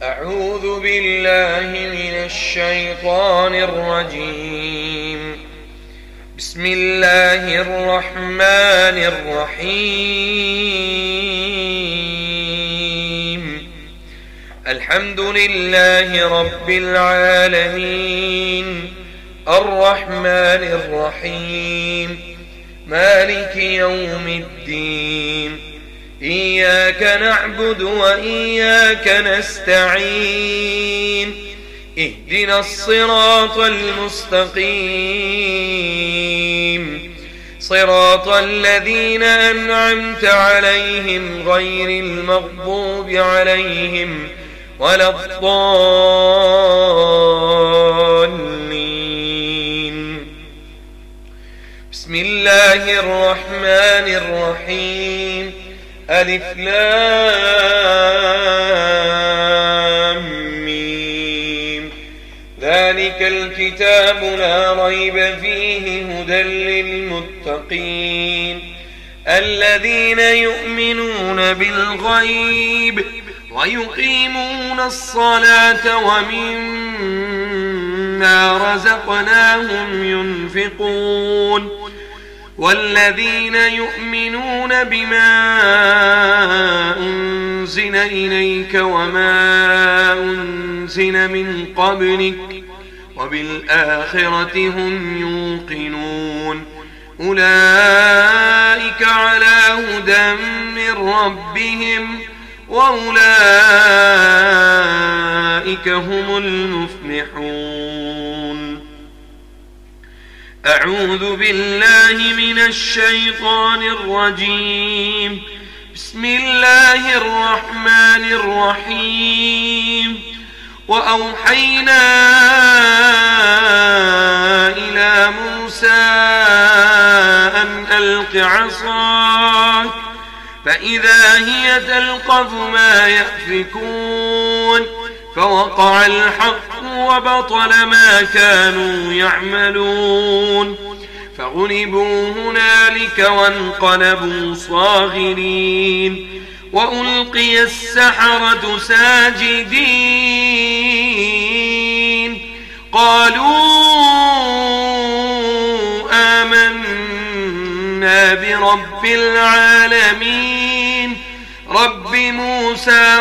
أعوذ بالله من الشيطان الرجيم. بسم الله الرحمن الرحيم. الحمد لله رب العالمين، الرحمن الرحيم، مالك يوم الدين، إياك نعبد وإياك نستعين، اهدنا الصراط المستقيم، صراط الذين أنعمت عليهم غير المغضوب عليهم ولا الضالين. بسم الله الرحمن الرحيم. ألف لام ميم. ذلك الكتاب لا ريب فيه هدى للمتقين الذين يؤمنون بالغيب ويقيمون الصلاة ومما رزقناهم ينفقون والذين يؤمنون بما أنزل إليك وما أنزل من قبلك وبالآخرة هم يوقنون أولئك على هدى من ربهم وأولئك هم المفلحون. أعوذ بالله من الشيطان الرجيم. بسم الله الرحمن الرحيم. وأوحينا إلى موسى أن ألق عصاك فإذا هي تلقف ما يأفكون فوقع الحق وبطل ما كانوا يعملون فغلبوا هنالك وانقلبوا صاغرين وألقي السحرة ساجدين قالوا آمنا برب العالمين رب موسى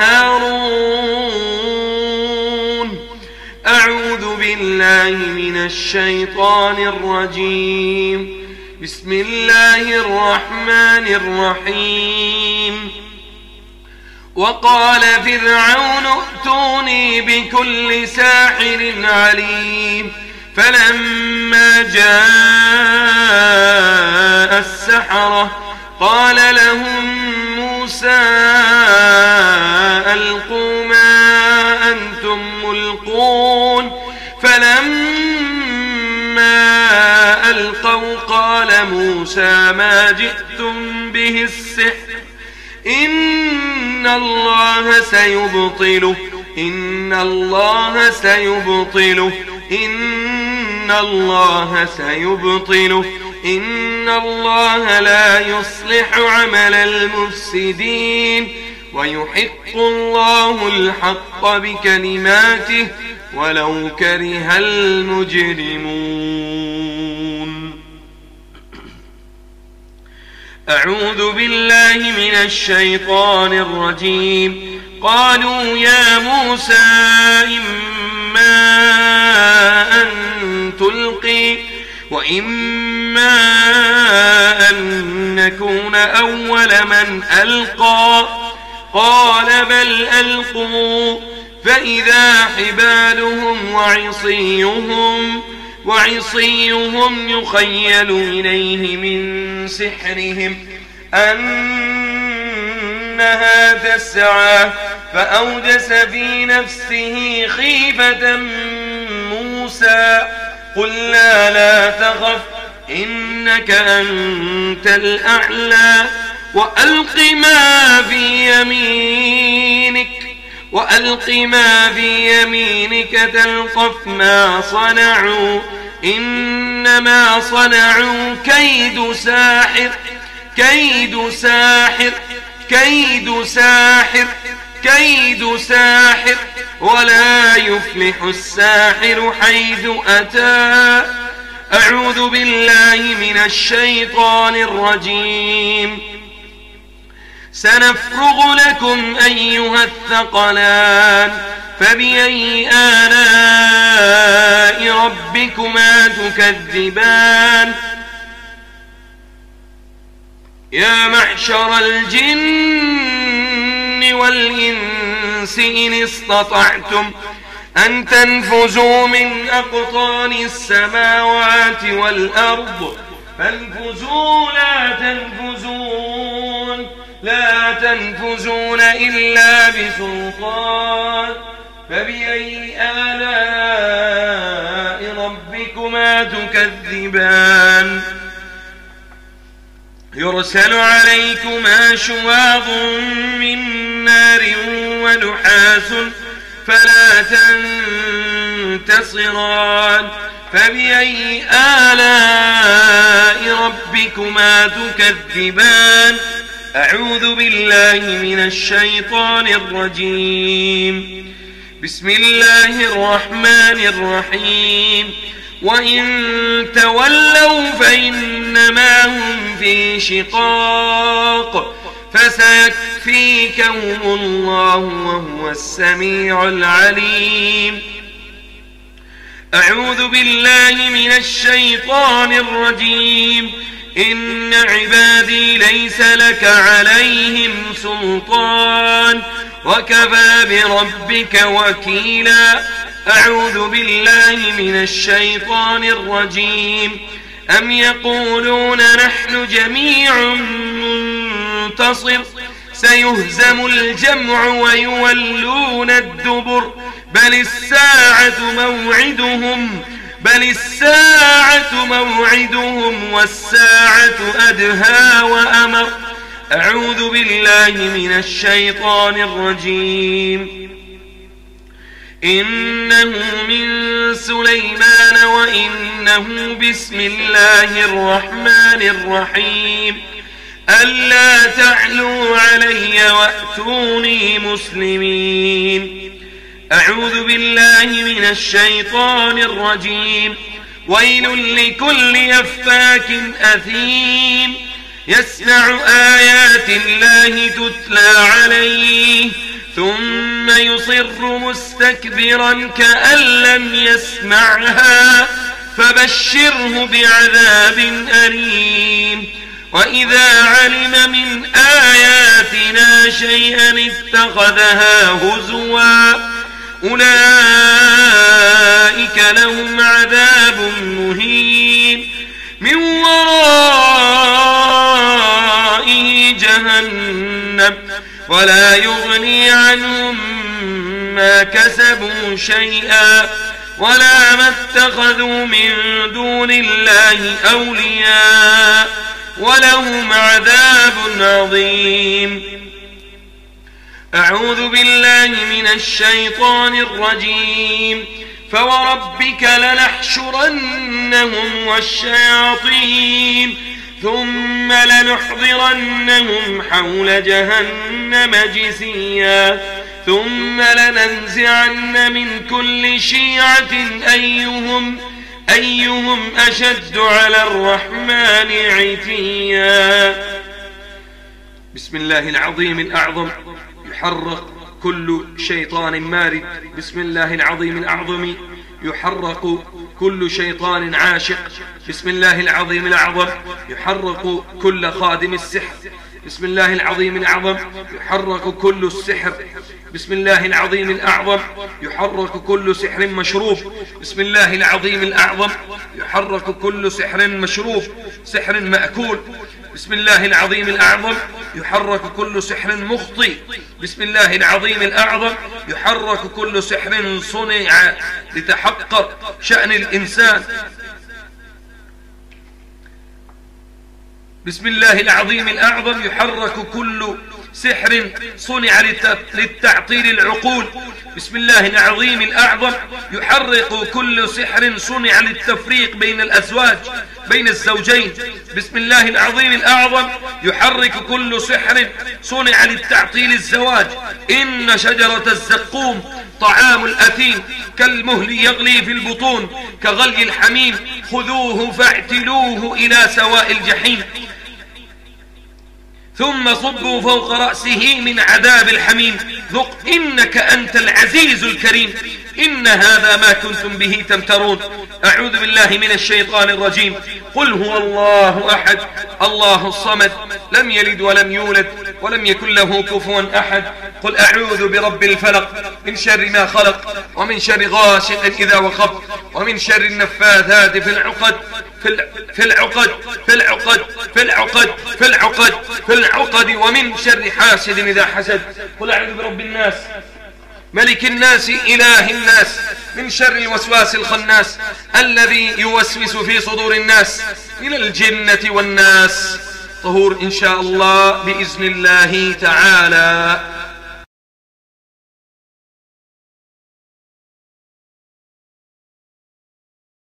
وهارون. أعوذ بالله من الشيطان الرجيم. بسم الله الرحمن الرحيم. وقال فرعون ائتوني بكل ساحر عليم فلما جاء السحرة قال لهم موسى ألقوا ما أنتم ملقون فلما ألقوا قال موسى ما جئتم به السحر إن الله سيبطله إن الله سيبطله إن الله سيبطله إن الله لا يصلح عمل المفسدين ويحق الله الحق بكلماته ولو كره المجرمون. أعوذ بالله من الشيطان الرجيم. قالوا يا موسى إما أن تلقي وإما أن نكون أول من ألقى قال بل ألقوا فإذا حبالهم وعصيهم يخيل إليه من سحرهم أنها تسعى فأوجس في نفسه خيفة موسى قلنا لا تخف إنك أنت الأعلى وألق ما في يمينك تلقف ما صنعوا إنما صنعوا كيد ساحر كيد ساحر ولا يفلح الساحر حيث أتى. أعوذ بالله من الشيطان الرجيم. سنفرغ لكم أيها الثقلان فبأي آلاء ربكما تكذبان. يا معشر الجن والإنس إن استطعتم أن تنفذوا من أقطار السماوات والأرض فانفذوا لا تنفذون إلا بسلطان. فبأي آلاء ربكما تكذبان. يرسل عليكما شواظ من نار ونحاس فلا تنتصران. فبأي آلاء ربكما تكذبان. أعوذ بالله من الشيطان الرجيم. بسم الله الرحمن الرحيم. وإن تولوا فإنما هم في شقاق فسيكفيكهم الله وهو السميع العليم. أعوذ بالله من الشيطان الرجيم. إن عبادي ليس لك عليهم سلطان وكفى بربك وكيلا. أعوذ بالله من الشيطان الرجيم. أم يقولون نحن جميع منتصر سيهزم الجمع ويولون الدبر بل الساعة موعدهم والساعة أدهى وأمر. أعوذ بالله من الشيطان الرجيم. إنه من سليمان وإنه بسم الله الرحمن الرحيم. ألا تعلوا علي وأتوني مسلمين. أعوذ بالله من الشيطان الرجيم. ويل لكل أفاك أثيم يسمع آيات الله تتلى عليه ثم يصر مستكبرا كأن لم يسمعها فبشره بعذاب أليم. وإذا علم من آياتنا شيئا اتخذها هزوا أولئك لهم عذاب مهين من ورائه جهنم ولا يغني عنهم ما كسبوا شيئا ولا ما اتخذوا من دون الله أولياء ولهم عذاب عظيم. أعوذ بالله من الشيطان الرجيم. فوربك لنحشرنهم والشياطين ثم لنحضرنهم حول جهنم جثيا ثم لننزعن من كل شيعة أيهم أشد على الرحمن عتيا. بسم الله العظيم الأعظم يحرق كل شيطان مارد. بسم الله العظيم الأعظم يحرق كل شيطان عاشق. بسم الله العظيم الأعظم يحرق كل خادم السحر. بسم الله العظيم الأعظم يحرق كل السحر. بسم الله العظيم الأعظم يحرك كل سحر مشروب. بسم الله العظيم الأعظم يحرك كل سحر مشروب سحر مأكول. بسم الله العظيم الأعظم يحرك كل سحر مخطي. بسم الله العظيم الأعظم يحرك كل سحر صنع لتحقق شأن الإنسان. بسم الله العظيم الأعظم يحرك كل سحر صنع للتعطيل العقول. بسم الله العظيم الأعظم يحرق كل سحر صنع للتفريق بين الأزواج بين الزوجين. بسم الله العظيم الأعظم يحرك كل سحر صنع للتعطيل الزواج. إن شجرة الزقوم طعام الأثيم كالمهل يغلي في البطون كغلي الحميم خذوه فاعتلوه إلى سواء الجحيم ثم صبوا فوق رأسه من عذاب الحميم ذق إنك أنت العزيز الكريم إن هذا ما كنتم به تمترون. أعوذ بالله من الشيطان الرجيم. قل هو الله أحد الله الصمد لم يلد ولم يولد ولم يكن له كفوا أحد. قل أعوذ برب الفلق من شر ما خلق ومن شر غاسق إذا وقب ومن شر النفاثات في العقد ومن شر حاسد إذا حسد. قل أعوذ برب الناس ملك الناس إله الناس من شر الوسواس الخناس الذي يوسوس في صدور الناس من الجنة والناس. طهور إن شاء الله بإذن الله تعالى.